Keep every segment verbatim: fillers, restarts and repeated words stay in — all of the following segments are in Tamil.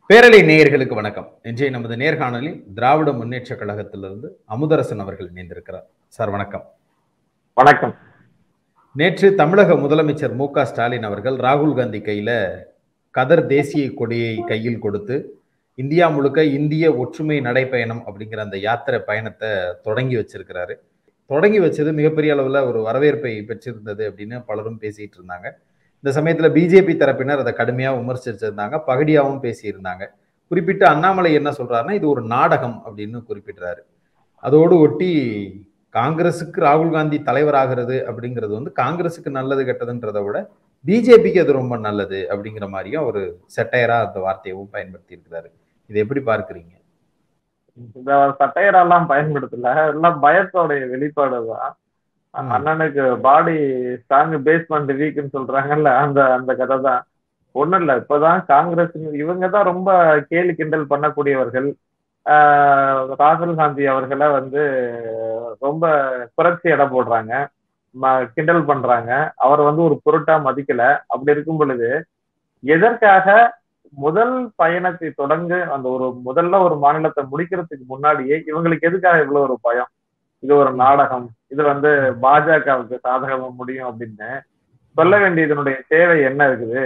பேரலை நேயர்களுக்கு வணக்கம். இன்றைய நமது நேர்காணலில் திராவிட முன்னேற்ற கழகத்திலிருந்து அமுதரசன் அவர்கள் இணைந்திருக்கிறார். சார் வணக்கம். வணக்கம். நேற்று தமிழக முதலமைச்சர் மு க ஸ்டாலின் அவர்கள் ராகுல் காந்தி கையில கதர் தேசிய கொடியை கையில் கொடுத்து இந்தியா முழுக்க இந்திய ஒற்றுமை நடைப்பயணம் அப்படிங்கிற அந்த யாத்திரை பயணத்தை தொடங்கி வச்சிருக்கிறாரு. தொடங்கி வச்சது மிகப்பெரிய அளவுல ஒரு வரவேற்பை பெற்றிருந்தது அப்படின்னு பலரும் பேசிட்டு இருந்தாங்க. இந்த சமயத்துல பிஜேபி தரப்பினர் அதை கடுமையா விமர்சிச்சிருந்தாங்க, பகடியாவும் பேசியிருந்தாங்க. குறிப்பிட்டு அண்ணாமலை என்ன சொல்றாருன்னா இது ஒரு நாடகம் அப்படின்னு குறிப்பிடுறாரு. அதோடு ஒட்டி காங்கிரசுக்கு ராகுல் காந்தி தலைவராகிறது அப்படிங்கிறது வந்து காங்கிரசுக்கு நல்லது கெட்டதுன்றதை விட பிஜேபிக்கு அது ரொம்ப நல்லது அப்படிங்கிற மாதிரியும் ஒரு செட்டையரா அந்த வார்த்தையவும் பயன்படுத்தி இருக்கிறாரு. இதை எப்படி பார்க்கிறீங்க? இந்த சட்டையரெல்லாம் பயன்படுத்தல, எல்லாம் பயத்தோடைய வெளிப்பாடுதான். அண்ணனுக்கு பாடி ஸ்ட்ராங் பேஸ்மெண்ட் வீக்னு சொல்றாங்கல்ல, அந்த அந்த கதை தான். ஒண்ணும் இல்ல, இப்பதான் காங்கிரஸ் இவங்கதான் ரொம்ப கேலி கிண்டல் பண்ணக்கூடியவர்கள். ஆஹ் ராகுல் காந்தி அவர்களை வந்து ரொம்ப புரட்சி இடம் போடுறாங்க, கிண்டல் பண்றாங்க. அவர் வந்து ஒரு பொருட்டா மதிக்கல. அப்படி இருக்கும் பொழுது எதற்காக முதல் பயணத்தை தொடங்க அந்த ஒரு முதல்ல ஒரு மாநிலத்தை முடிக்கிறதுக்கு முன்னாடியே இவங்களுக்கு எதுக்காக இவ்வளவு ஒரு பயம்? இது ஒரு நாடகம், இது வந்து பாஜகவுக்கு சாதகமா முடியும் அப்படின்னு சொல்ல வேண்டியதனுடைய தேவை என்ன இருக்குது?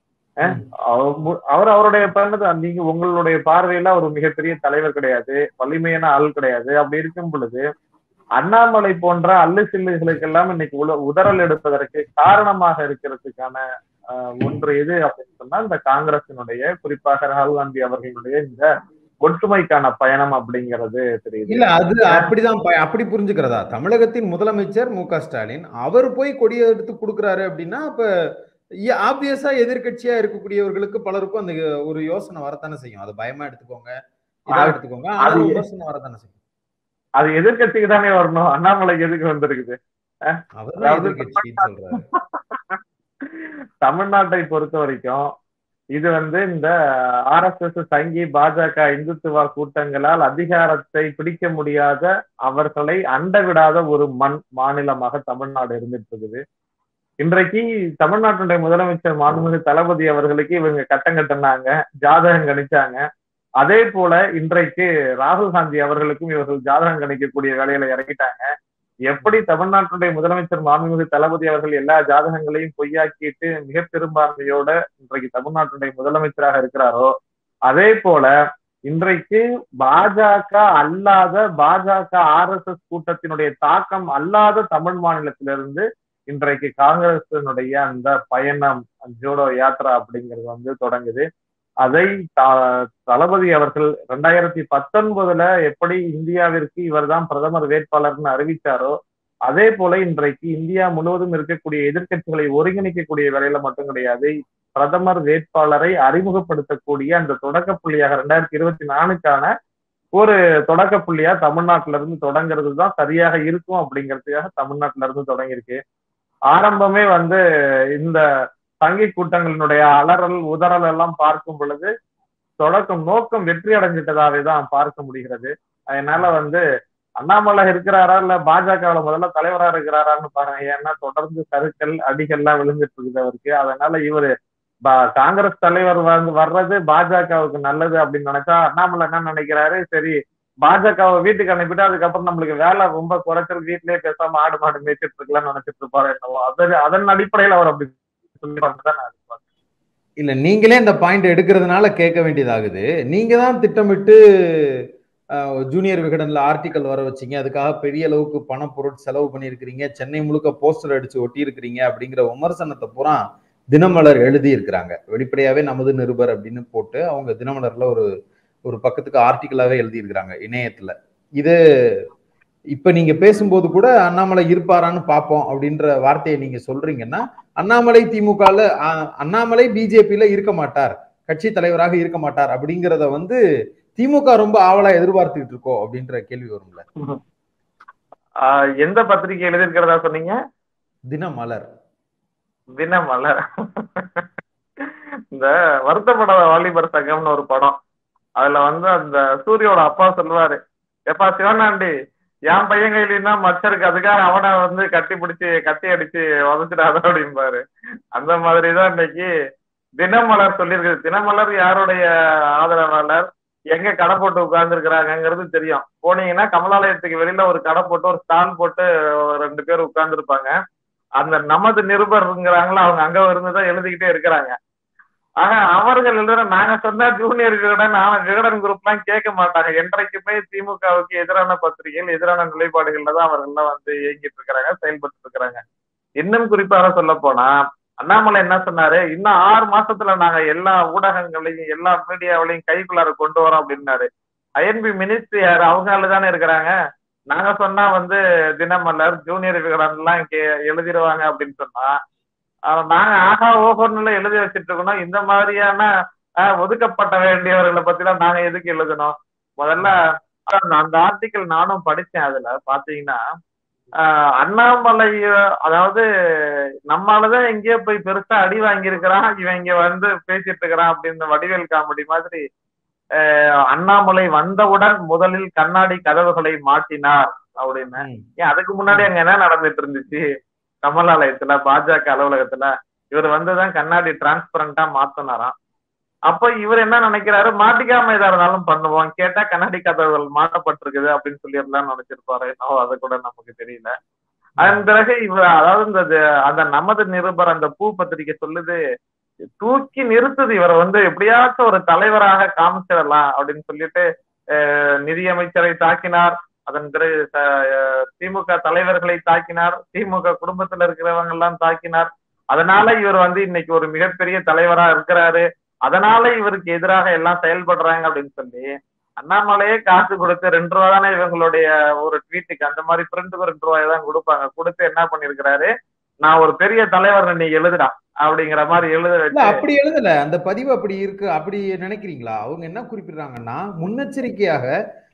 அவர் அவருடைய பயணத்தை நீங்க உங்களுடைய பார்வையில ஒரு மிகப்பெரிய தலைவர் கிடையாது, வலிமையான ஆள் கிடையாது. அப்படி இருக்கும் பொழுது அண்ணாமலை போன்ற அல்லு சில்லுகளுக்கெல்லாம் இன்னைக்கு உல உதறல் எடுப்பதற்கு காரணமாக இருக்கிறதுக்கான ஒன்று எது அப்படின்னு சொன்னா இந்த காங்கிரசினுடைய, குறிப்பாக ராகுல் காந்தி அவர்களுடைய இந்த ஒற்றுமைக்கான பயணம் அப்படிங்கிறது தெரியுது. இல்ல, அது அப்படிதான் அப்படி புரிஞ்சுக்கிறதா? தமிழகத்தின் முதலமைச்சர் மு க ஸ்டாலின் அவர் போய் கொடியை எடுத்து கொடுக்குறாரு அப்படின்னா அப்ப ஆப்வியஸா எதிர்கட்சியா இருக்கக்கூடியவர்களுக்கு பலருக்கும் அந்த ஒரு யோசனை வரத்தானே செய்யும். அது பயமா எடுத்துக்கோங்க, இதா எடுத்துக்கோங்க, அது யோசனை வரத்தானே செய்யும். அது எதிர்கட்சிக்கு தானே வரணும், அண்ணாமலைக்கு எதுக்கு வந்திருக்குது? தமிழ்நாட்டை பொறுத்த வரைக்கும் இது வந்து இந்த ஆர் எஸ் எஸ் சங்கி பாஜக இந்துத்துவா கூட்டங்களால் அதிகாரத்தை பிடிக்க முடியாத, அவர்களை அண்ட விடாத ஒரு மண் மாநிலமாக தமிழ்நாடு இருந்துட்டு இருக்குது. இன்றைக்கு தமிழ்நாட்டுடைய முதலமைச்சர் மாண்புமிகு தளபதி அவர்களுக்கு இவங்க கட்டம் கட்டினாங்க, ஜாதகம் கணிச்சாங்க. அதே போல இன்றைக்கு ராகுல் காந்தி அவர்களுக்கும் இவர்கள் ஜாதகம் கணிக்கக்கூடிய வேலையில இறங்கிட்டாங்க. எப்படி தமிழ்நாட்டுடைய முதலமைச்சர் மாண்புமிகு தளபதி அவர்கள் எல்லா ஜாதகங்களையும் பொய்யாக்கிட்டு மிக பெரும்பான்மையோட இன்றைக்கு தமிழ்நாட்டுடைய முதலமைச்சராக இருக்கிறாரோ, அதே போல இன்றைக்கு பாஜக அல்லாத, பாஜக ஆர் எஸ் எஸ் கூட்டத்தினுடைய தாக்கம் அல்லாத தமிழ் மாநிலத்திலிருந்து இன்றைக்கு காங்கிரசினுடைய அந்த பயணம், ஜோடோ யாத்ரா அப்படிங்கிறது வந்து தொடங்குது. அதை தளபதி அவர்கள் ரெண்டாயிரத்தி பத்தொன்பதுல எப்படி இந்தியாவிற்கு இவர் தான் பிரதமர் வேட்பாளர்னு அறிவித்தாரோ, அதே போல இன்றைக்கு இந்தியா முழுவதும் இருக்கக்கூடிய எதிர்கட்சிகளை ஒருங்கிணைக்கக்கூடிய வேலையில மட்டும் கிடையாது, பிரதமர் வேட்பாளரை அறிமுகப்படுத்தக்கூடிய அந்த தொடக்க புள்ளியாக ரெண்டாயிரத்தி இருபத்தி நாலுக்கான ஒரு தொடக்க புள்ளியா தமிழ்நாட்டில இருந்து தொடங்குறது தான் சரியாக இருக்கும் அப்படிங்கிறதுக்காக தமிழ்நாட்டில இருந்து தொடங்கியிருக்கு. ஆரம்பமே வந்து இந்த சங்கி கூட்டங்களினுடைய அலறல் உதறல் எல்லாம் பார்க்கும் பொழுது தொடக்கம் நோக்கம் வெற்றி அடைஞ்சிட்டதாவே தான் பார்க்க முடிகிறது. அதனால வந்து அண்ணாமலை இருக்கிறாரா இல்ல பாஜகவுல முதல்ல தலைவரா இருக்கிறாரான்னு பாருங்க. ஏன்னா தொடர்ந்து சறுக்கல் அடிகள்லாம் விழுந்துட்டு இருக்குது அவருக்கு. அதனால இவரு காங்கிரஸ் தலைவர் வந்து வர்றது பாஜகவுக்கு நல்லது அப்படின்னு நினைச்சா அண்ணாமலை என்ன நினைக்கிறாரு, சரி பாஜகவை வீட்டுக்கு அனுப்பிட்டு அதுக்கப்புறம் நம்மளுக்கு வேலை ரொம்ப குறைச்சல், வீட்லயே பேசாம ஆடு மாடு மேய்ச்சிட்டு இருக்கலாம்னு நினைச்சிட்டு இருப்பாரு என்னவோ. அது அதன் அடிப்படையில் அவர் அப்படி இல்ல, நீங்களே இந்த பாயிண்ட் எடுக்கிறதுனால கேட்க வேண்டியதாகுது. நீங்க தான் திட்டமிட்டு ஜூனியர் விகடன்ல ஆர்டிக்கல் வர வச்சீங்க, அதுக்காக பெரிய அளவுக்கு பண பொருள் செலவு பண்ணியிருக்கிறீங்க, சென்னை முழுக்க போஸ்டர் அடிச்சு ஒட்டி இருக்கிறீங்க அப்படிங்கிற விமர்சனத்தை பூரா தினமலர் எழுதி இருக்கிறாங்க. வெளிப்படையாவே நமது நிருபர் அப்படின்னு போட்டு அவங்க தினமலர்ல ஒரு ஒரு பக்கத்துக்கு ஆர்டிக்கலாவே எழுதியிருக்கிறாங்க இணையத்துல. இது இப்ப நீங்க பேசும்போது கூட அண்ணாமலை இருப்பாரான்னு பார்ப்போம் அப்படின்ற வார்த்தையை நீங்க சொல்றீங்கன்னா, அண்ணாமலை திமுகல அண்ணாமலை பிஜேபியில இருக்க மாட்டார், கட்சி தலைவராக இருக்க மாட்டார் அப்படிங்கிறத வந்து திமுக ரொம்ப ஆவலா எதிர்பார்த்துக்கிட்டு இருக்கோம் அப்படின்ற கேள்வி வரும்ல. எந்த பத்திரிகை எழுதியிருக்கிறதா சொன்னீங்க? தினமலர். தினமலர். இந்த வருத்தப்பட வாலிபர் சங்கம்னு ஒரு படம், அதுல வந்து அந்த சூரியோட அப்பா சொல்லுவாரு, எப்பா சிவனாண்டி என் பையன் கையிலன்னா மச்சருக்கு, அதுக்காக அவனை வந்து கட்டி பிடிச்சி கட்டி அடிச்சு உதச்சிடாத அப்படிம்பாரு. அந்த மாதிரிதான் இன்னைக்கு தினமலர் சொல்லியிருக்கு. தினமலர் யாருடைய ஆதரவாளர், எங்க கடை போட்டு உட்கார்ந்து இருக்கிறாங்கிறது தெரியும். போனீங்கன்னா கமலாலயத்துக்கு வெளியில ஒரு கடை போட்டு ஒரு ஸ்டால் போட்டு ரெண்டு பேர் உட்கார்ந்து இருப்பாங்க. அந்த நமது நிருபருங்கிறாங்களா, அவங்க அங்க இருந்துதான் எழுதிக்கிட்டே இருக்கிறாங்க. ஆக அவர்கள் எழுதுற, நாங்க சொன்னா ஜூனியர் விகடன் நானும் விகடன் குரூப் எல்லாம் கேட்க மாட்டாங்க. என்றைக்குமே திமுகவுக்கு எதிரான பத்திரிகைகள், எதிரான நிலைப்பாடுகள்ல தான் அவர்கள் எல்லாம் வந்து இயங்கிட்டு இருக்கிறாங்க, செயல்பட்டு இருக்கிறாங்க. இன்னும் குறிப்பாக சொல்ல போனா அண்ணாமலை என்ன சொன்னாரு, இன்னும் ஆறு மாசத்துல நாங்க எல்லா ஊடகங்களையும் எல்லா மீடியாவிலையும் கைக்குள்ளார கொண்டு வரோம் அப்படின்னாரு. ஐஎன்பி மினிஸ்ட்ரி யாரு, அவங்க தானே இருக்கிறாங்க. நாங்க சொன்னா வந்து தினமலர் ஜூனியர் விகடன் எல்லாம் கே எழுதிடுவாங்க அப்படின்னு சொன்னா நாங்க ஆகா ஓஹோன்னு எழுதி வச்சிட்டு இருக்கணும். இந்த மாதிரியான ஒதுக்கப்பட்ட வேண்டியவர்களை பத்தி தான் நாங்க எதுக்கு எழுதணும்? முதல்ல அந்த ஆர்டிக்கல் நானும் படிச்சேன். அதுல பாத்தீங்கன்னா ஆஹ் அண்ணாமலை, அதாவது நம்மளாலதான் எங்கேயோ போய் பெருசா அடி வாங்கியிருக்கிறான், இவன் இங்க வந்து பேசிட்டு இருக்கிறான் அப்படின்னு வடிவேல் காமெடி மாதிரி அஹ் அண்ணாமலை வந்தவுடன் முதலில் கண்ணாடி கதவுகளை மாட்டினார் அப்படின்னு. ஏன் அதுக்கு முன்னாடி அங்க என்ன நடந்துட்டு இருந்துச்சு? கமலாலயத்துல பாஜக அலுவலகத்துல இவர் வந்துதான் கண்ணாடி டிரான்ஸ்பரண்டா மாத்தினாராம். அப்ப இவர் என்ன நினைக்கிறாரு, மாட்டிக்காம எதா இருந்தாலும் பண்ணுவோம், கேட்டா கண்ணாடி கதவுகள் மாட்டப்பட்டிருக்குது அப்படின்னு சொல்லி எல்லாம் நினைச்சிருப்பாரு. அது கூட நமக்கு தெரியல. அதன் பிறகு இவர், அதாவது இந்த அந்த நமது நிருபர் அந்த பூ பத்திரிகை சொல்லுது, தூக்கி நிறுத்துது இவரை வந்து எப்படியாச்சும் ஒரு தலைவராக காமிச்சிடலாம் அப்படின்னு சொல்லிட்டு நிதியமைச்சரை தாக்கினார். அதன் பிறகு திமுக தலைவர்களை தாக்கினார், திமுக குடும்பத்துல இருக்கிறவங்க எல்லாம் தாக்கினார். அதனால இவர் வந்து இன்னைக்கு ஒரு மிகப்பெரிய தலைவரா இருக்கிறாரு, அதனால இவருக்கு எதிராக எல்லாம் செயல்படுறாங்க அப்படின்னு சொல்லி அண்ணாமலையே காசு கொடுத்து ரெண்டு ரூபா தானே இவங்களுடைய ஒரு ட்வீட்டுக்கு, அந்த மாதிரி பிரிண்ட்டுக்கு ரெண்டு ரூபாய் தான் கொடுப்பாங்க, கொடுத்து என்ன பண்ணிருக்கிறாரு, நான் ஒரு பெரிய தலைவர் நீ எழுதுடா அப்படிங்கிற மாதிரி எழுத வச்சு. அப்படி எழுதல, அந்த பதிவு அப்படி இருக்கு. அப்படி நினைக்கிறீங்களா? அவங்க என்ன குறிப்பிடுறாங்கன்னா, முன்னெச்சரிக்கையாக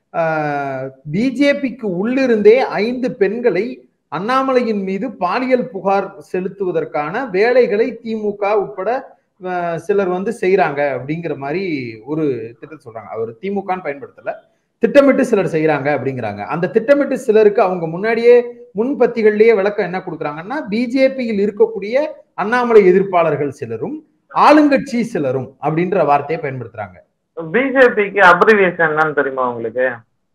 பிஜேபிக்கு உள்ளிருந்தே ஐந்து பெண்களை அண்ணாமலையின் மீது பாலியல் புகார் செலுத்துவதற்கான வேலைகளை திமுக உட்பட சிலர் வந்து செய்யறாங்க அப்படிங்கிற மாதிரி ஒரு திட்டம் சொல்றாங்க. அவர் திமுகன்னு பயன்படுத்தல, திட்டமிட்டு சிலர் செய்யறாங்க அப்படிங்கிறாங்க. அந்த திட்டமிட்டு சிலருக்கு அவங்க முன்னாடியே முன்பத்திகள்லயே விளக்கம் என்ன கொடுக்குறாங்கன்னா, பிஜேபியில் இருக்கக்கூடிய அண்ணாமலை எதிர்ப்பாளர்கள் சிலரும் ஆளுங்கட்சி சிலரும் அப்படின்ற வார்த்தையை பயன்படுத்துறாங்க. பிஜேபிக்கு அப்ரிவியேஷன் என்னன்னு தெரியுமா உங்களுக்கு?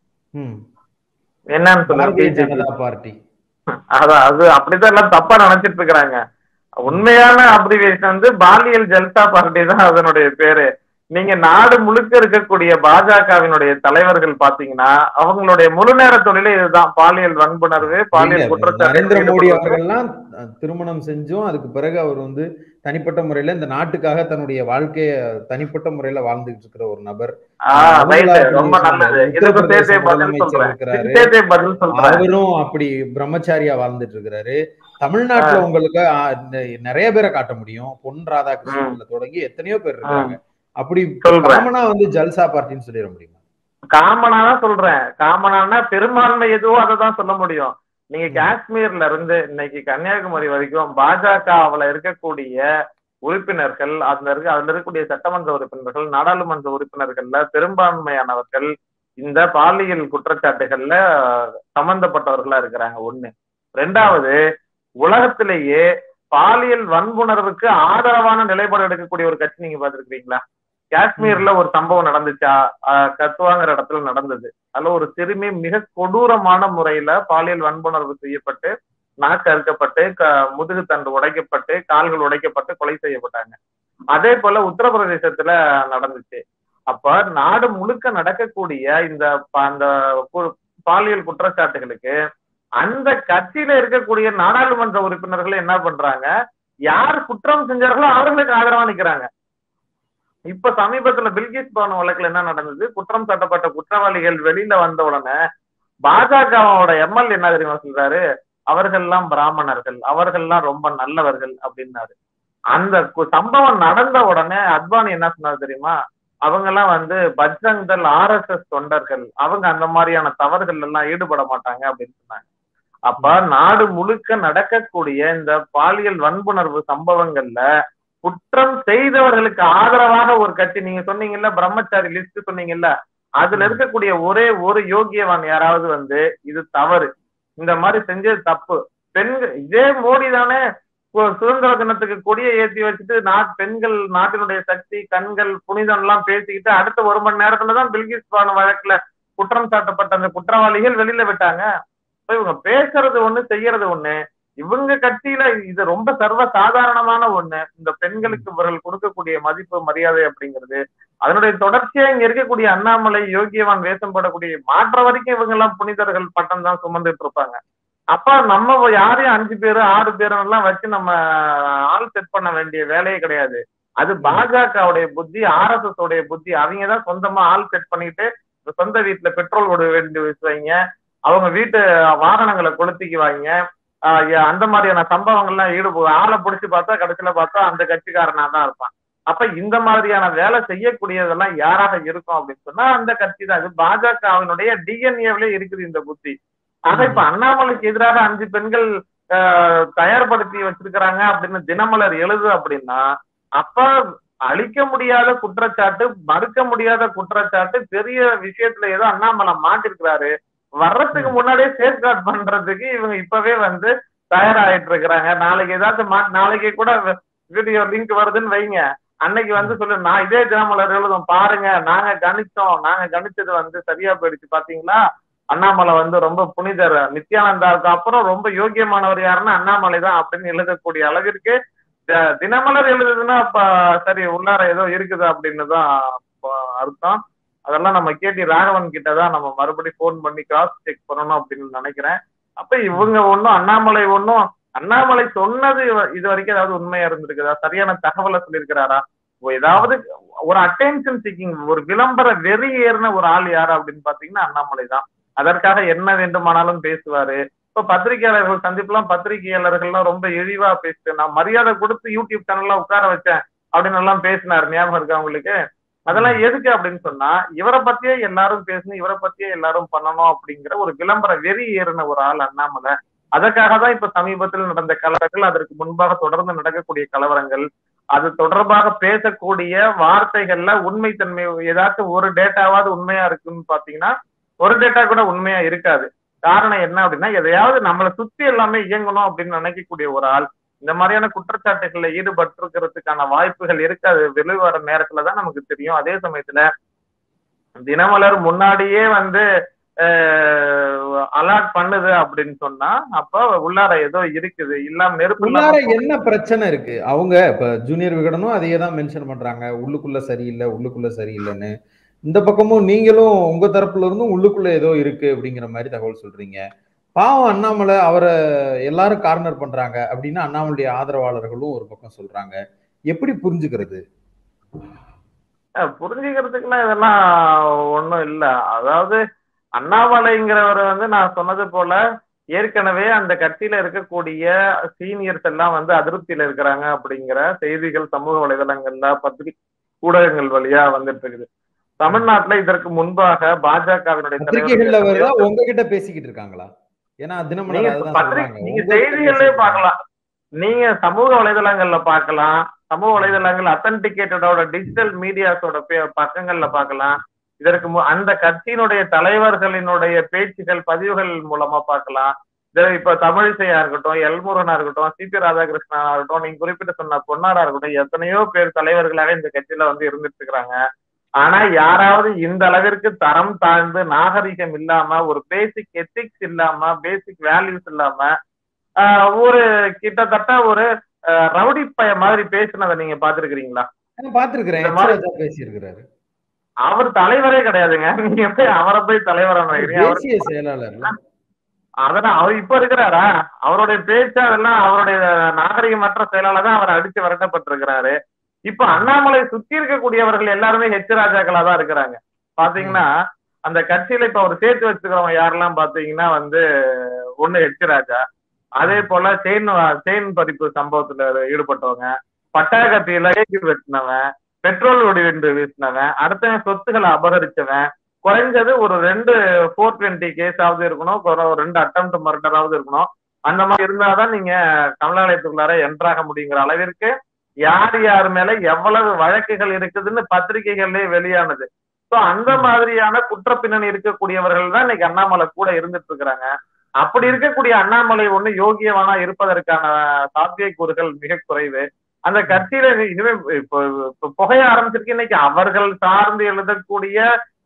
என்னன்னு சொல்லுங்க. ஜனதா பார்ட்டி. அதான், அது அப்படிதான் எல்லாம் தப்பா நினைச்சிட்டு இருக்கிறாங்க. உண்மையான அப்ரிவியேஷன் வந்து பாலியல் ஜல்சா பார்ட்டி தான் அதனுடைய பேரு. நீங்க நாடு முழுக்க இருக்கக்கூடிய பாஜகவினுடைய தலைவர்கள் பாத்தீங்கன்னா அவங்களுடைய முழு நேர தொழிலே இதுதான், பாலியல் வன்புணர்வு, பாலியல் குற்றச்சாட்டு. நரேந்திர மோடி அவர்கள்லாம் திருமணம் செஞ்சும் அதுக்கு பிறகு அவர் வந்து தனிப்பட்ட முறையில இந்த நாட்டுக்காக தன்னுடைய வாழ்க்கைய தனிப்பட்ட முறையில வாழ்ந்துட்டு இருக்கிற ஒரு நபர். ரொம்ப நல்லது. அவரும் அப்படி பிரம்மச்சாரியா வாழ்ந்துட்டு இருக்கிறாரு. தமிழ்நாட்டுல உங்களுக்கு நிறைய பேரை காட்ட முடியும். பொன் ராதாகிருஷ்ணன்ல தொடங்கி எத்தனையோ பேர் இருக்காங்க. அப்படி காமனா வந்து ஜல்சா பார்ட்டின்னு சொல்லிட முடியுமா? காமனா தான் சொல்றேன். காமனா பெரும்பான்மை எதுவோ அதை தான் சொல்ல முடியும். நீங்க காஷ்மீர்ல இருந்து இன்னைக்கு கன்னியாகுமரி வரைக்கும் பாஜகவுல இருக்கக்கூடிய உறுப்பினர்கள், அதுல இருக்க அதுல இருக்கக்கூடிய சட்டமன்ற உறுப்பினர்கள், நாடாளுமன்ற உறுப்பினர்கள்ல பெரும்பான்மையானவர்கள் இந்த பாலியல் குற்றச்சாட்டுகள்ல சம்பந்தப்பட்டவர்களா இருக்கிறாங்க. ஒண்ணு. ரெண்டாவது, உலகத்திலேயே பாலியல் வன்புணர்வுக்கு ஆதரவான நிலைப்பாடு எடுக்கக்கூடிய ஒரு கட்சி நீங்க பாத்துருக்கீங்களா? காஷ்மீர்ல ஒரு சம்பவம் நடந்துச்சா, கத்துவாங்கிற இடத்துல நடந்தது. அதுல ஒரு சிறுமி மிக கொடூரமான முறையில பாலியல் வன்புணர்வு செய்யப்பட்டு நாக்கு அறுக்கப்பட்டு முதுகு தண்டு உடைக்கப்பட்டு கால்கள் உடைக்கப்பட்டு கொலை செய்யப்பட்டாங்க. அதே போல உத்தரப்பிரதேசத்துல நடந்துச்சு. அப்ப நாடு முழுக்க நடக்கக்கூடிய இந்த அந்த பாலியல் குற்றச்சாட்டுகளுக்கு அந்த கட்சியில இருக்கக்கூடிய நாடாளுமன்ற உறுப்பினர்கள் என்ன பண்றாங்க, யார் குற்றம் செஞ்சார்களோ அவர்களுக்கு ஆதரவா நிக்கிறாங்க. இப்ப சமீபத்துல பில்கிஸ் பவன் வழக்குல என்ன நடந்தது, குற்றம் சாட்டப்பட்ட குற்றவாளிகள் வெளியில வந்த உடனே பாஜகவோட எம்எல்ஏ என்ன தெரியுமா சொல்றாரு, அவர்கள்லாம் பிராமணர்கள், அவர்கள்லாம் ரொம்ப நல்லவர்கள் அப்படின்னாரு. அந்த சம்பவம் நடந்த உடனே அத்வானி என்ன சொன்னாரு தெரியுமா, அவங்க எல்லாம் வந்து Bajrang Dal R S S தொண்டர்கள், அவங்க அந்த மாதிரியான தவறுகள் எல்லாம் ஈடுபட மாட்டாங்க அப்படின்னு சொன்னாங்க. அப்ப நாடு முழுக்க நடக்கக்கூடிய இந்த பாலியல் வன்புணர்வு சம்பவங்கள்ல குற்றம் செய்தவர்களுக்கு ஆதரவாக ஒரு கட்சி, நீங்க சொன்னீங்கல்ல பிரம்மச்சாரி லிஸ்ட் சொன்னீங்கல்ல, அதுல இருக்கக்கூடிய ஒரே ஒரு யோகியவான் யாராவது வந்து இது தவறு, இந்த மாதிரி செஞ்சது தப்பு, பெண்கள், இதே மோடி தானே சுதந்திர தினத்துக்கு கொடியை ஏற்றி வச்சுட்டு நாட் பெண்கள் நாட்டினுடைய சக்தி கண்கள் புனிதம் எல்லாம் பேசிக்கிட்டு அடுத்த ஒரு மணி நேரத்துலதான் பில்கிஸ் பானு வழக்குல குற்றம் சாட்டப்பட்ட அந்த குற்றவாளிகள் வெளியில விட்டாங்க. இவங்க பேசுறது ஒண்ணு செய்யறது ஒண்ணு. இவங்க கட்சியில இது ரொம்ப சர்வ சாதாரணமான ஒண்ணு. இந்த பெண்களுக்கு இவர்கள் கொடுக்கக்கூடிய மதிப்பு மரியாதை அப்படிங்கிறது அதனுடைய தொடர்ச்சியா இங்க இருக்கக்கூடிய அண்ணாமலை யோகியவான் வேஷம் போடக்கூடிய மாற்ற வரைக்கும் இவங்க எல்லாம் புனிதர்கள் பட்டம் தான் சுமந்துட்டு இருப்பாங்க. அப்ப நம்ம யாரையும் அஞ்சு பேரு ஆறு பேரும் எல்லாம் வச்சு நம்ம ஆள் செட் பண்ண வேண்டிய வேலையே கிடையாது. அது பாஜகவுடைய புத்தி, ஆர் எஸ் எஸ் உடைய புத்தி. அவங்கதான் சொந்தமா ஆள் செட் பண்ணிட்டு சொந்த வீட்டுல பெட்ரோல் ஓட வேண்டி வச்சுவாங்க, அவங்க வீட்டு வாகனங்களை கொளுத்திக்குவாங்க. ஆஹ் அந்த மாதிரியான சம்பவங்கள்லாம் ஈடுபோ ஆளை பிடிச்சி பார்த்தா கடைசியில பார்த்தா அந்த கட்சிக்காரனா தான் இருப்பான். அப்ப இந்த மாதிரியான வேலை செய்யக்கூடியதெல்லாம் யாராக இருக்கும் அப்படின்னு சொன்னா அந்த கட்சி தான். அது பாஜகவினுடைய டிஎன்ஏவிலே இருக்குது இந்த புத்தி. ஆனா இப்ப அண்ணாமலைக்கு எதிராக அஞ்சு பெண்கள் ஆஹ் தயார்படுத்தி வச்சிருக்கிறாங்க அப்படின்னு தினமலர் எழுது அப்படின்னா அப்ப அழிக்க முடியாத குற்றச்சாட்டு, மறுக்க முடியாத குற்றச்சாட்டு, பெரிய விஷயத்துல ஏதோ அண்ணாமலை மாட்டிருக்கிறாரு, வர்றதுக்கு முன்னாடியே சேஃப்கார்ட் பண்றதுக்கு இவங்க இப்பவே வந்து தயாராகிட்டு இருக்கிறாங்க. நாளைக்கு ஏதாவது மா நாளைக்கு கூட வீடியோ லிங்க் வருதுன்னு வைங்க, அன்னைக்கு வந்து சொல்லு நான் இதே தினமலர் எழுதும் பாருங்க நாங்க கணிச்சோம், நாங்க கணிச்சது வந்து சரியா போயிடுச்சு பாத்தீங்களா, அண்ணாமலை வந்து ரொம்ப புனிதர், நித்யானந்தாவுக்கு அப்புறம் ரொம்ப யோகியமானவர் யாருன்னா அண்ணாமலை தான் அப்படின்னு எழுதக்கூடிய அளவிற்கு தினமலர் எழுதுதுன்னா அப்ப சரி உள்ளார ஏதோ இருக்குது அப்படின்னு தான் அர்த்தம். அதெல்லாம் நம்ம கேட்டி ராகவன் கிட்டதான் நம்ம மறுபடியும் போன் பண்ணி கிராஸ் செக் பண்ணணும் அப்படின்னு நினைக்கிறேன். அப்ப இவங்க ஒன்னும் அண்ணாமலை ஒன்னும் அண்ணாமலை சொன்னது இது வரைக்கும் ஏதாவது உண்மையா இருந்திருக்குதா, சரியான தகவலை சொல்லியிருக்கிறாரா, ஏதாவது ஒரு அட்டென்ஷன் சீக்கிங் ஒரு விளம்பர வெறி ஏறின ஒரு ஆள் யாரு அப்படின்னு பாத்தீங்கன்னா அண்ணாமலை தான். அதற்காக என்ன வேண்டுமானாலும் பேசுவாரு. இப்ப பத்திரிகையாளர்கள் சந்திப்புலாம் பத்திரிகையாளர்கள்லாம் ரொம்ப இழிவா பேசிட்டு நான் மரியாதை கொடுத்து யூடியூப் சேனல்லாம் உட்கார வச்சேன் அப்படின்னு எல்லாம் பேசினாரு, ஞாபகம் இருக்கா உங்களுக்கு? அதெல்லாம் எதுக்கு அப்படின்னு சொன்னா இவரை பத்தியே எல்லாரும் பேசணும், இவரை பத்தியே எல்லாரும் பண்ணணும் அப்படிங்கிற ஒரு விளம்பர வெறி ஏறின ஒரு ஆள் அண்ணாமலை. அதற்காக தான் இப்ப சமீபத்தில் நடந்த கலவரங்கள், அதற்கு முன்பாக தொடர்ந்து நடக்கக்கூடிய கலவரங்கள், அது தொடர்பாக பேசக்கூடிய வார்த்தைகள்ல உண்மைத்தன்மை ஏதாச்சும் ஒரு டேட்டாவாவது உண்மையா இருக்குன்னு பாத்தீங்கன்னா ஒரு டேட்டா கூட உண்மையா இருக்காது. காரணம் என்ன அப்படின்னா எதையாவது நம்மளை சுத்தி எல்லாமே இயங்கணும் அப்படின்னு நினைக்கக்கூடிய ஒரு ஆள் இந்த மாதிரியான குற்றச்சாட்டுகள்ல ஈடுபட்டிருக்கிறதுக்கான வாய்ப்புகள் இருக்காது. வெளிவர நேரத்துலதான் நமக்கு தெரியும். அதே சமயத்துல தினமலர் முன்னாடியே வந்து அலர்ட் பண்ணுது அப்படின்னு சொன்னா அப்ப உள்ளார ஏதோ இருக்குது, இல்லாம நெருப்பு என்ன பிரச்சனை இருக்கு. அவங்க இப்ப ஜூனியர் விகடனும் அதையே தான் மென்ஷன் பண்றாங்க, உள்ளுக்குள்ள சரியில்லை உள்ளுக்குள்ள சரியில்லைன்னு. இந்த பக்கமும் நீங்களும் உங்க தரப்புல இருந்தும் உள்ளுக்குள்ள ஏதோ இருக்கு அப்படிங்கிற மாதிரி தகவல் சொல்றீங்க. பாவம் அண்ணாமலை, அவரை எல்லாரும் கார்னர் பண்றாங்க அப்படின்னு அண்ணாமலைய ஆதரவாளர்களும் ஒரு பக்கம் சொல்றாங்க. எப்படி புரிஞ்சுக்கிறது? புரிஞ்சுக்கிறதுக்குலாம் இதெல்லாம் ஒண்ணும் இல்ல. அதாவது அண்ணாமலைங்கிறவர் வந்து நான் சொன்னது போல ஏற்கனவே அந்த கட்சியில இருக்கக்கூடிய சீனியர்ஸ் எல்லாம் வந்து அதிருப்தியில இருக்கிறாங்க அப்படிங்கிற செய்திகள் சமூக வலைதளங்கள்ல பத்திரிகை ஊடகங்கள் வழியா வந்துட்டு இருக்குது. தமிழ்நாட்டுல இதற்கு முன்பாக பாஜகவினுடைய பத்திரிகைகள்ல உங்ககிட்ட பேசிக்கிட்டு இருக்காங்களா? ஏன்னா நீங்க செய்திகளே பார்க்கலாம், நீங்க சமூக வலைதளங்கள்ல பார்க்கலாம், சமூக வலைதளங்கள் அத்தன்டிகேட்டடோட டிஜிட்டல் மீடியாஸோட பக்கங்கள்ல பார்க்கலாம். இதற்கு அந்த கட்சியினுடைய தலைவர்களினுடைய பேச்சுகள் பதிவுகள் மூலமா பார்க்கலாம். இப்ப தமிழிசையா இருக்கட்டும், எல்முருகனா இருக்கட்டும், சி பி ராதாகிருஷ்ணனா இருக்கட்டும், நீங்க குறிப்பிட்டு சொன்ன பொன்னாரா இருக்கட்டும், எத்தனையோ பேர் தலைவர்களாக இந்த கட்சியில வந்து இருந்துட்டு இருக்கிறாங்க. ஆனா யாராவது இந்த அளவிற்கு தரம் தாழ்ந்து நாகரிகம் இல்லாம ஒரு பேசிக் எத்திக்ஸ் இல்லாம பேசிக் வேல்யூஸ் இல்லாம ஆஹ் ஒரு கிட்டத்தட்ட ஒரு ரவுடி பைய மாதிரி பேசினதை நீங்க பாத்துருக்கீங்களா? பாத்துருக்கிறேன். அவர் தலைவரே கிடையாதுங்க, நீங்க போய் அவரை போய் தலைவரான செயலாளர். அதெல்லாம் அவர் இப்ப இருக்கிறாரா? அவருடைய பேச்சு அதெல்லாம் அவருடைய நாகரிகமற்ற செயலாளர் தான் அவர் அடிச்சு விரட்டப்பட்டிருக்கிறாரு. இப்ப அண்ணாமலை சுத்தி இருக்கக்கூடியவர்கள் எல்லாருமே ஹெச் ராஜாக்களா தான் இருக்கிறாங்க. பாத்தீங்கன்னா அந்த கட்சியில இப்ப அவர் சேர்த்து வச்சுக்கிறவங்க யாரெல்லாம் பாத்தீங்கன்னா வந்து ஒண்ணு ஹெச் ராஜா, அதே போல செயின் செயின் பறிப்பு சம்பவத்துல ஈடுபட்டவங்க, பட்டாக்கத்தியில ஏற்றி வெட்டினவன், பெட்ரோல் வெடிவென்று வீசினவன், அடுத்தவன் சொத்துக்களை அபகரிச்சவன், குறைஞ்சது ஒரு ரெண்டு போர் டுவெண்ட்டி கேஸாவது இருக்கணும், ஒரு ரெண்டு அட்டம்ப்ட் மர்டராவது இருக்கணும். அந்த மாதிரி இருந்தாதான் நீங்க கமலாலயத்துக்குள்ளார என்ட்ராக முடியுங்கிற அளவிற்கு யார் யார் மேல எவ்வளவு வழக்குகள் இருக்குதுன்னு பத்திரிகைகள்லயே வெளியானது. சோ அந்த மாதிரியான குற்ற பின்னணி இருக்கக்கூடியவர்கள் தான் இன்னைக்கு அண்ணாமலை கூட இருந்துட்டு இருக்கிறாங்க. அப்படி இருக்கக்கூடிய அண்ணாமலை ஒண்ணு யோகியவானா இருப்பதற்கான சாத்தியக்கூறுகள் மிக குறைவு. அந்த கட்சியில இதுவே இப்போ புகைய ஆரம்பிச்சிருக்கு. இன்னைக்கு அவர்கள் சார்ந்து எழுதக்கூடிய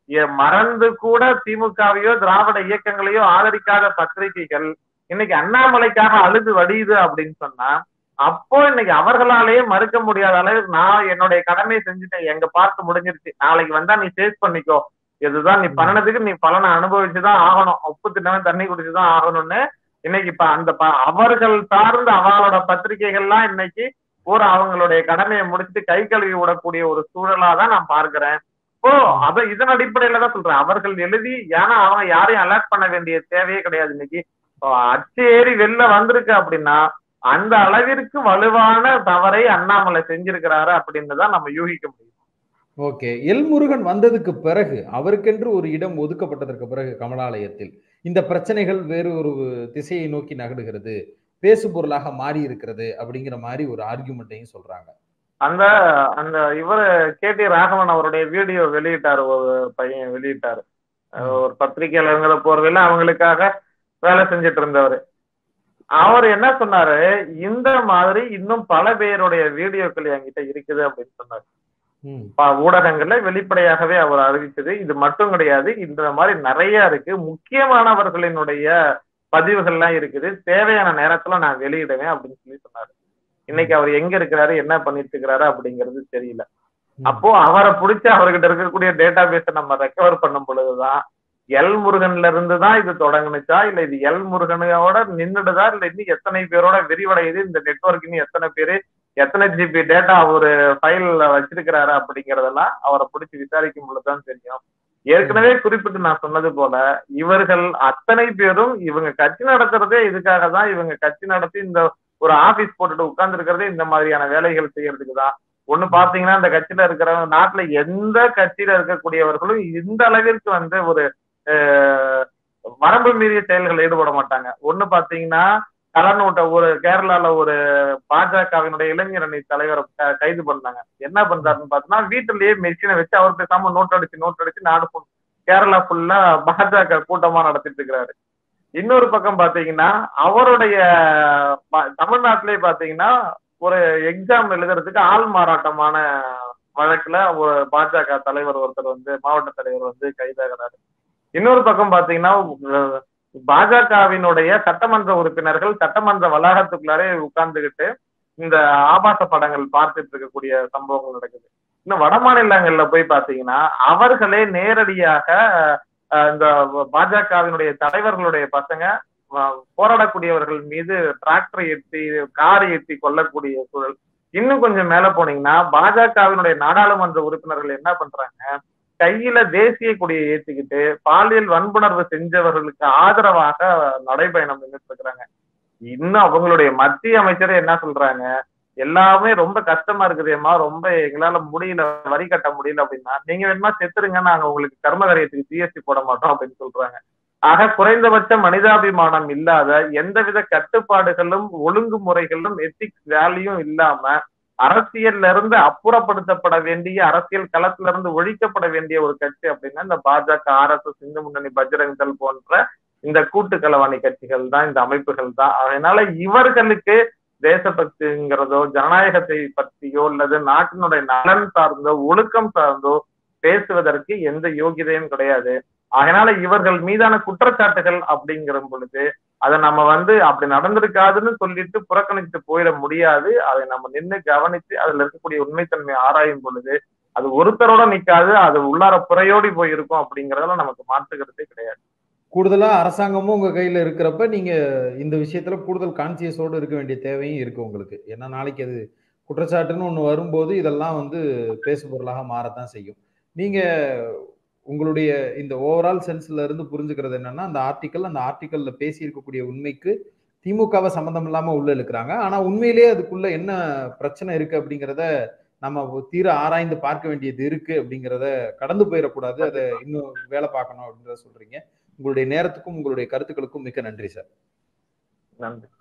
மறந்து கூட திமுகவையோ திராவிட இயக்கங்களையோ ஆதரிக்காத பத்திரிகைகள் இன்னைக்கு அண்ணாமலைக்காக அழுது வடியுது அப்படின்னு சொன்னா, அப்போ இன்னைக்கு அவர்களாலேயே மறுக்க முடியாத அளவுக்கு நான் என்னுடைய கடமையை செஞ்சுட்டேன், எங்க பார்த்து முடிஞ்சிருச்சு, நாளைக்கு வந்தா நீ ஃபேஸ் பண்ணிக்கோ, இதுதான் நீ பண்ணனதுக்கு நீ பலனை அனுபவிச்சுதான் ஆகணும், உப்பு தின்னவன் தண்ணி குடிச்சுதான் ஆகணும்னு இன்னைக்கு இப்ப அந்த அவர்கள் சார்ந்த அவளோட பத்திரிகைகள்லாம் இன்னைக்கு ஒரு அவங்களுடைய கடமையை முடிச்சுட்டு கை கழுவி விடக்கூடிய ஒரு சூழலா தான் நான் பார்க்கிறேன். ஓ அத இதன் அடிப்படையில தான் சொல்றேன். அவர்கள் எழுதி, ஏன்னா அவங்க யாரையும் அலர்ட் பண்ண வேண்டிய தேவையே கிடையாது. இன்னைக்கு அச்சு ஏறி வெளில வந்திருக்கு அப்படின்னா அந்த அளவிற்கு வலுவான தவறை அண்ணாமலை செஞ்சிருக்கிறாரு அப்படின்னு தான் நம்ம யூகிக்க முடியும். ஓகே, எல் முருகன் வந்ததுக்கு பிறகு, அவருக்கென்று ஒரு இடம் ஒதுக்கப்பட்டதற்கு பிறகு கமலாலயத்தில் இந்த பிரச்சனைகள் வேறு ஒரு திசையை நோக்கி நகடுகிறது, பேசு பொருளாக மாறி இருக்கிறது அப்படிங்கிற மாதிரி ஒரு ஆர்குமெண்ட்டையும் சொல்றாங்க. அந்த அந்த இவர் கே டி ராகவன் அவருடைய வீடியோ வெளியிட்டாரு, ஒரு பையன் வெளியிட்டாரு, ஒரு பத்திரிகையாளருங்கிற போர்வையில அவங்களுக்காக வேலை செஞ்சுட்டு இருந்தவர். அவர் என்ன சொன்னாரு, இந்த மாதிரி இன்னும் பல பேருடைய வீடியோக்கள் என்கிட்ட இருக்குது அப்படின்னு சொன்னாரு. ஊடகங்கள்ல வெளிப்படையாகவே அவர் அறிவிச்சது. இது மட்டும் கிடையாது, இந்த மாதிரி நிறைய இருக்கு, முக்கியமானவர்களினுடைய பதிவுகள்லாம் இருக்குது, தேவையான நேரத்துல நான் வெளியிடுவேன் அப்படின்னு சொல்லி சொன்னாரு. இன்னைக்கு அவர் எங்க இருக்கிறாரு, என்ன பண்ணிட்டு இருக்கிறாரு அப்படிங்கிறது தெரியல. அப்போ அவரை பிடிச்சி அவர்கிட்ட இருக்கக்கூடிய டேட்டா பேஸை நம்ம ரெக்கவர் பண்ணும் பொழுதுதான் எல் முருகன்ல இருந்துதான் இது தொடங்குனுச்சா, இல்ல இது எல் முருகனோட நின்றுடுதா, இல்ல இன்னும் எத்தனை பேரோட விரிவடையுது, இந்த நெட்வொர்க் இன்னும் எத்தனை பேரு எத்தனை ஜிபி டேட்டா ஒரு ஃபைல்ல வச்சிருக்கிறாரு அப்படிங்கறதெல்லாம் அவரை பிடிச்சி விசாரிக்கும் பொழுதுதான் தெரியும். ஏற்கனவே குறிப்பிட்டு நான் சொன்னது போல இவர்கள் அத்தனை பேரும் இவங்க கட்சி நடத்துறதே இதுக்காக தான். இவங்க கட்சி நடத்தி இந்த ஒரு ஆபீஸ் போட்டுட்டு உட்கார்ந்து இருக்கிறதே இந்த மாதிரியான வேலைகள் செய்யறதுக்கு தான். ஒண்ணு பாத்தீங்கன்னா இந்த கட்சியில இருக்கிறவங்க, நாட்டுல எந்த கட்சியில இருக்கக்கூடியவர்களும் இந்த அளவிற்கு வந்து ஒரு வரம்பு மீறிய செயல்கள் ஈடுபட மாட்டாங்க. ஒண்ணு பாத்தீங்கன்னா கலநோட்ட ஒரு கேரளால ஒரு பாஜகவினுடைய இளைஞரணி தலைவரை கைது பண்ணாங்க. என்ன பண்றாருன்னு பாத்தீங்கன்னா, வீட்டுலயே மெஷினை வச்சு அவர் பேசாம நோட் அடிச்சு நோட் அடிச்சு நாடு கேரளா ஃபுல்லா பாஜக கூட்டமா நடத்திட்டு இருக்கிறாரு. இன்னொரு பக்கம் பாத்தீங்கன்னா அவருடைய தமிழ்நாட்டிலேயே பாத்தீங்கன்னா ஒரு எக்ஸாம் எழுதுறதுக்கு ஆள் மாறாட்டமான வழக்குல ஒரு பாஜக தலைவர் ஒருத்தர் வந்து மாவட்ட தலைவர் வந்து கைதாகிறாரு. இன்னொரு பக்கம் பாத்தீங்கன்னா பாஜகவினுடைய சட்டமன்ற உறுப்பினர்கள் சட்டமன்ற வளாகத்துக்குள்ளாரே உட்கார்ந்துகிட்டு இந்த ஆபாச படங்கள் பார்த்துட்டு இருக்கக்கூடிய சம்பவங்கள் நடக்குது. இன்னும் வட மாநிலங்கள்ல போய் பாத்தீங்கன்னா அவர்களே நேரடியாக இந்த பாஜகவினுடைய தலைவர்களுடைய பசங்க போராடக்கூடியவர்கள் மீது டிராக்டரை ஏற்றி காரை ஏற்றி கொல்லக்கூடிய சூழல். இன்னும் கொஞ்சம் மேல போனீங்கன்னா பாஜகவினுடைய நாடாளுமன்ற உறுப்பினர்கள் என்ன பண்றாங்க, கையில தேசிய கொடியை ஏற்றிக்கிட்டு பாலியல் வன்புணர்வு செஞ்சவர்களுக்கு ஆதரவாக நடைபயணம் நின்றுட்டு இருக்கிறாங்க. இன்னும் அவங்களுடைய மத்திய அமைச்சரே என்ன சொல்றாங்க, எல்லாமே ரொம்ப கஷ்டமா இருக்குதேம்மா, ரொம்ப எங்களால முடியல, வரி கட்ட முடியல அப்படின்னா நீங்க வேணுமா செத்துருங்க, நாங்க உங்களுக்கு கர்மகரியத்துக்கு ஜிஎஸ்டி போட மாட்டோம் அப்படின்னு சொல்றாங்க. ஆக குறைந்தபட்ச மனிதாபிமானம் இல்லாத, எந்தவித கட்டுப்பாடுகளும் ஒழுங்குமுறைகளும் எத்திக்ஸ் வேல்யூம் இல்லாம அரசியல்ல இருந்து அப்புறப்படுத்தப்பட வேண்டிய, அரசியல் களத்துல இருந்து ஒழிக்கப்பட வேண்டிய ஒரு கட்சி அப்படின்னா இந்த பாஜக, ஆர் எஸ் எஸ், இந்து முன்னணி, பஜ்ரங் தள் போன்ற இந்த கூட்டு களவாணி கட்சிகள் தான், இந்த அமைப்புகள் தான். அதனால இவர்களுக்கு தேசபக்திங்கிறதோ ஜனநாயகத்தை பற்றியோ அல்லது நாட்டினுடைய நலன் சார்ந்தோ ஒழுக்கம் சார்ந்தோ பேசுவதற்கு எந்த யோகியதையும் கிடையாது. அதனால இவர்கள் மீதான குற்றச்சாட்டுகள் அப்படிங்கிற பொழுது அதை நம்ம வந்து அப்படி நடந்திருக்காதுன்னு சொல்லிட்டு புறக்கணித்து போயிட முடியாது. அதை நம்ம நின்று கவனித்து அதுல இருக்கக்கூடிய உண்மைத்தன்மை ஆராயும் பொழுது அது ஒருத்தரோட நிக்காது, அது உள்ளார புறையோடி போயிருக்கும் அப்படிங்கறதுல நமக்கு மாற்றுக்கிறதே கிடையாது. கூடுதலா அரசாங்கமும் உங்க கையில இருக்கிறப்ப நீங்க இந்த விஷயத்துல கூடுதல் கான்சியஸோடு இருக்க வேண்டிய தேவையும் இருக்கு உங்களுக்கு. ஏன்னா நாளைக்கு அது குற்றச்சாட்டுன்னு ஒண்ணு வரும்போது இதெல்லாம் வந்து பேசு பொருளாக மாறத்தான் செய்யும். நீங்க உங்களுடைய இந்த ஓவரால் சென்ஸ்ல இருந்து புரிஞ்சுக்கிறது என்னன்னா, அந்த ஆர்டிக்கல் அந்த ஆர்டிக்கல்ல பேசி இருக்கக்கூடிய உண்மைக்கு திமுகவை சம்பந்தம் இல்லாம உள்ள இழுக்கிறாங்க. ஆனா உண்மையிலேயே அதுக்குள்ள என்ன பிரச்சனை இருக்கு அப்படிங்கிறத நம்ம தீர ஆராய்ந்து பார்க்க வேண்டியது இருக்கு அப்படிங்கிறத கடந்து போயிடக்கூடாது. அதை இன்னும் வேலை பார்க்கணும் அப்படின்றத சொல்றீங்க. உங்களுடைய நேரத்துக்கும் உங்களுடைய கருத்துக்களுக்கும் மிக்க நன்றி சார். நன்றி.